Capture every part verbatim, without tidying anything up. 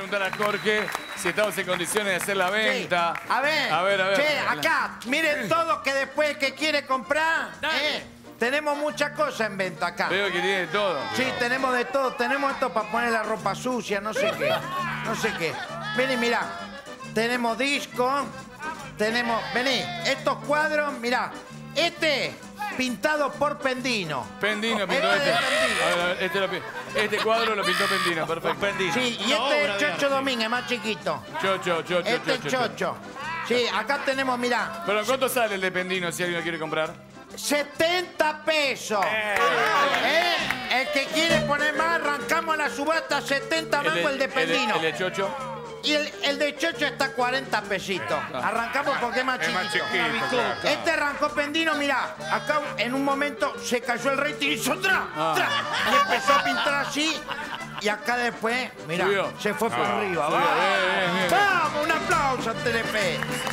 preguntar a Jorge si estamos en condiciones de hacer la venta. Sí. A ver, a ver, a ver. Che, acá, miren todo que después que quiere comprar, eh, tenemos muchas cosas en venta acá. Veo que tiene de todo. Sí, pero... tenemos de todo. Tenemos esto para poner la ropa sucia, no sé qué. No sé qué. Vení, mirá. Tenemos disco. Tenemos... Vení, estos cuadros, mirá. Este... pintado por Pendino. Pendino pintó este. este. Es de Pendino. A ver, a ver, este, lo pi- este cuadro lo pintó Pendino, perfecto. Pendino. Sí, y este es Chocho Domínguez, más chiquito. Chocho, chocho, Este es chocho, chocho. Chocho. Sí, acá tenemos, mirá. Pero ¿cuánto sale el de Pendino si alguien lo quiere comprar? setenta pesos. ¿Eh? El que quiere poner más, arrancamos la subasta, setenta mangos el de Pendino. El de, el de Chocho. Y el, el de Chocho está a cuarenta pesitos. Arrancamos porque es más Es chiquito. más chiquito, claro. Este arrancó Pendino, mirá. Acá en un momento se cayó el rating y hizo tra, Ah. tra. Y empezó a pintar así. Y acá después, mirá, Subió. se fue por Ah. arriba. Subió, ¡Vamos! bien, bien, bien. ¡Vamos! Un aplauso a Telefe.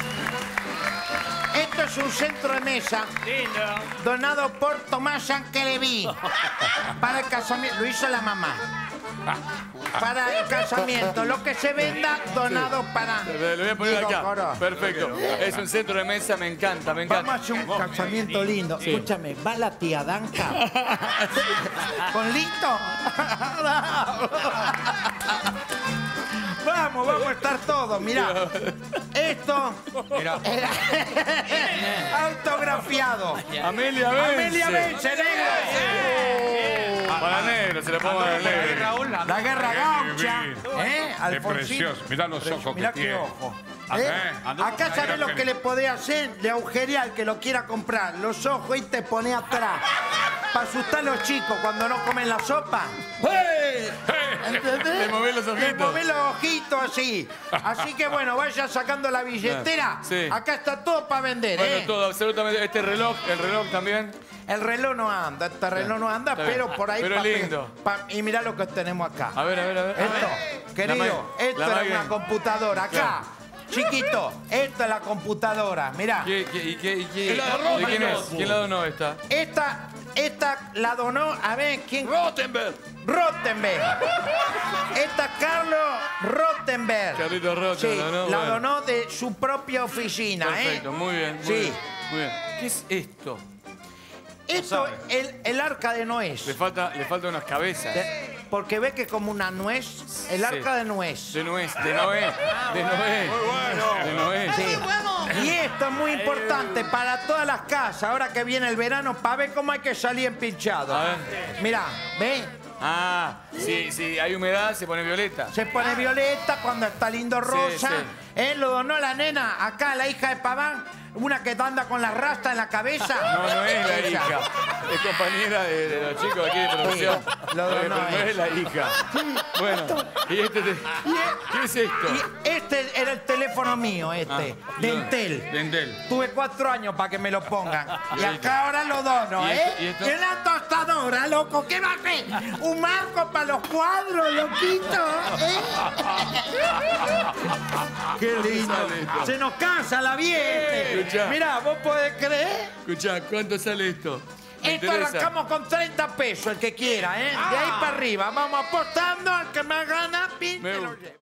Esto es un centro de mesa donado por Tomás Yanqueleví para el casamiento. Lo hizo la mamá. Para el casamiento. Lo que se venda, donado para... Lo voy a poner Diego acá. Coró. Perfecto. Es un centro de mesa, me encanta, me encanta. Vamos a hacer un casamiento lindo. Escúchame, ¿va la tía Danca? ¿Con listo? Vamos, vamos a estar todos. Mirá, esto era autografiado. Amelia Vence. Amelia Vence, negro. Para negro, se lo pongo al negro. La guerra gaucha. Bien. ¿Eh? Es Alfonsín. precioso. Mirá los ojos Mirá que qué tiene. ojo. Ah, ¿Eh? eh. Acá sabés lo que le podés hacer, le agujería al que lo quiera comprar. Los ojos y te pone atrás. Para asustar a los chicos cuando no comen la sopa. ¡Eh! ¿Entendés? Le movés los ojitos. Le movés los ojitos así. Así que bueno, vaya sacando la billetera. Sí. Acá está todo para vender, Bueno, ¿eh? todo, absolutamente. Este reloj, el reloj también. El reloj no anda, este reloj no anda, Está bien. pero por ahí... Pero pa- lindo. pa- y mirá lo que tenemos acá. A ver, a ver, a ver. Esto, querido, ma- esto la era máquina. una computadora. Acá, chiquito, esta es la computadora. Mirá, ¿Qué, qué, y qué, y qué- El ladrón, ¿De quién es? Reynoso. ¿Quién la donó esta? esta, esta la donó, a ver, ¿quién? Rottenberg. Rottenberg. Esta Carlos Rottenberg. Carlito Rocha, Sí, la donó. la bueno. donó de su propia oficina, Perfecto, ¿eh? muy bien. Muy Sí. bien, muy bien. ¿Qué es esto? Esto es el, el arca de Noé. Le falta, le falta unas cabezas. De- Porque ve que es como una nuez, el arca Sí. de nuez. De Noé, de Noé, de Noé. De Noé. Sí. Y esto es muy importante para todas las casas, ahora que viene el verano, para ver cómo hay que salir empinchado. A ver. Mirá, ¿ves? Ah, si, si hay humedad se pone violeta. Se pone violeta cuando está lindo rosa. sí. ¿Eh? Lo donó la nena, acá la hija de Paván, una que anda con la rasta en la cabeza. No, no es la Esa. hija. Es compañera de, de los chicos aquí de producción. Sí, lo Eh, donó pero no ella. es la hija. Bueno, ¿y este te- ¿qué es esto? Y este era el teléfono mío, este, Ah, de yo- Entel. de Entel. Tuve cuatro años para que me lo pongan. Y ¿Y esto? acá ahora lo dono, ¿Y ¿eh? esto? ¿Y esto? Y una tostadora, loco. ¿Qué va a hacer? Un marco para los cuadros, loquito. ¿eh? Qué lindo. sale esto? Se nos casa la vieja. Escuchá. Mirá, ¿vos podés creer? Escuchá, ¿cuánto sale esto? Me Esto interesa. arrancamos con treinta pesos, el que quiera, ¿eh? De ahí para arriba. Vamos apostando al que más gana, pin, Me que lo gusta. lleve.